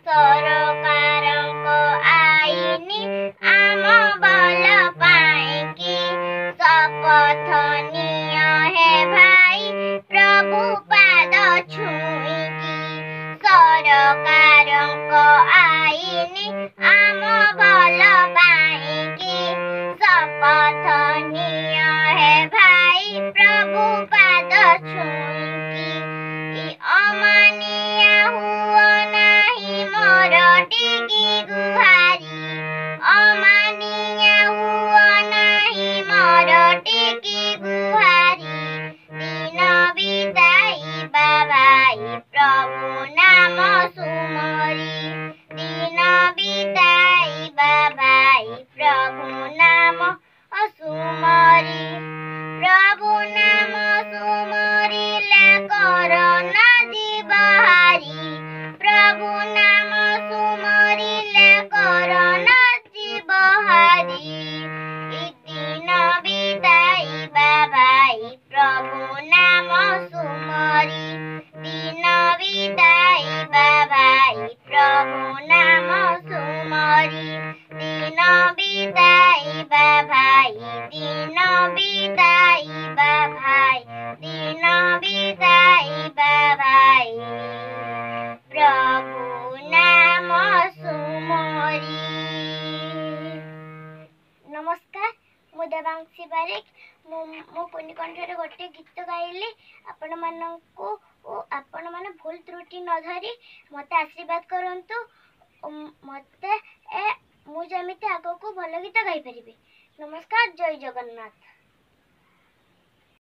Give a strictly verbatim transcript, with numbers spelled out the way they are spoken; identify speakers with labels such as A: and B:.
A: सरकारଙ୍କ आईनी आम भल पाइकी शपथ निय हे भाई प्रभु पाद छुईकी सरकारଙ୍କ आईनी आम भल पाइकी शपथ निय हे भाई प्रभु पाद छुईकी ई अमानिया हुओ नाही मोर टिकी गुहारी अमानिया हुओ नाही मोर टिकी गुहारी दिन बिताइबा भाई प्रभु नाम सुमरी दिन बिताइबा भाई प्रभु नाम सुमरी प्रभु नाम सुमरिले करोना जीव हारी प्रभु नाम सुमरिले करोना जीव हारी ई दिन बिताइबा भाई प्रभु नाम सुमरी दिन बिताइबा भाई प्रभु नाम सुमरी दिन बिताइबा भाई दिन बिताइबा भाई दिन बिताइबा भाई प्रभु नाम सुमरी। नमस्कार, मु देवांशी बारिक मो पुनिकंठरे गोटे गीत गाइली आपण मानकु आपण माने भूल त्रुटि न धरी मते आशीर्वाद करंतु मते ए मु जमिते आगो को भल गीत गाई परिबे। नमस्कार, जय जगन्नाथ।